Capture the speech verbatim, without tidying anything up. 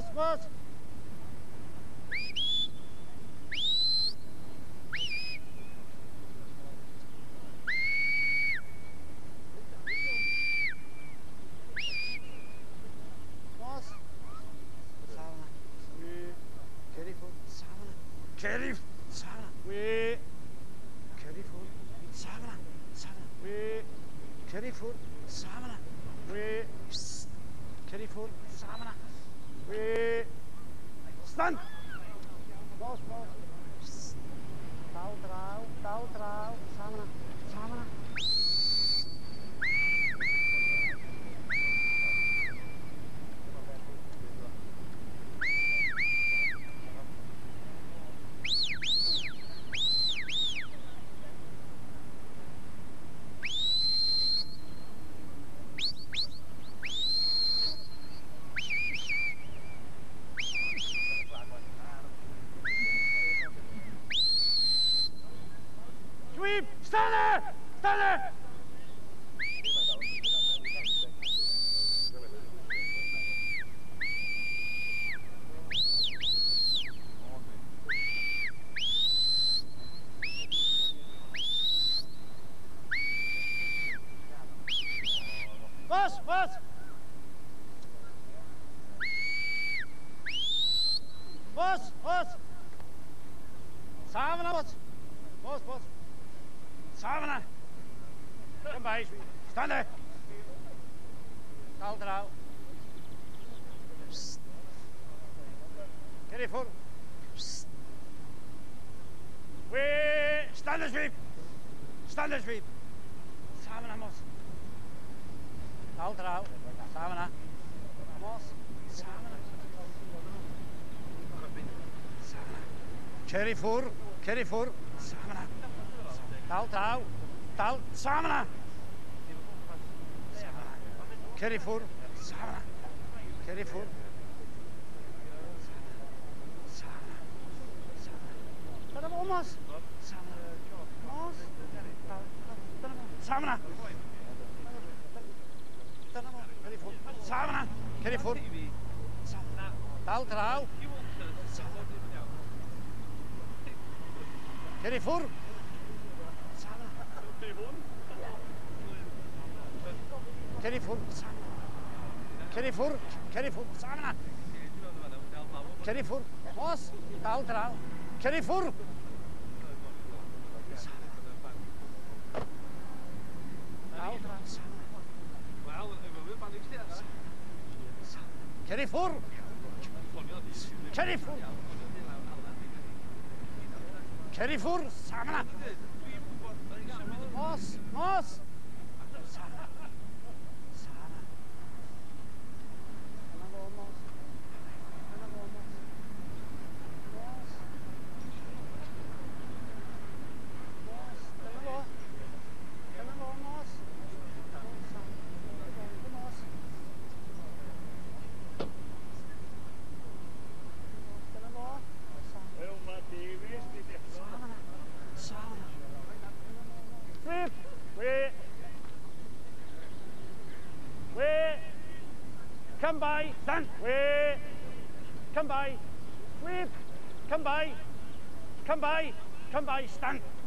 boss. Carry, Sana, we, carry food, Savana, Sana, we, carry food, Savana, we, carry food, Savana, we, stand, boss, boss, tau, trau, tau, trau, Savana, Savana. Stand there! Stand there! Boss, boss! Boss, boss! Savana, boss! Boss, boss! Savana! Come by, stand there! Hold it out. Get it full. Wait! Stand the sweep! Stand the sweep! Savana, boss! Hold it out. Savana. Boss. Savana. Savana. Carry four. Carry four. Savana. Tau, tau, tau, Savana. Carry four, Savana. Carry four. Savana. Savana. Almost. Savana. Almost. Savana. Carry four. Savana. Carry four. Tau, tau. Carry four. Carry four, carry four, carry four, Savana. Carry four, boss, tau, trau. Carry four. Tau, trau, Carry four. Carry four. Carry four, Savana. Boss, boss. Come by, stand, wait, come by, wait, come by, come by, come by, stand.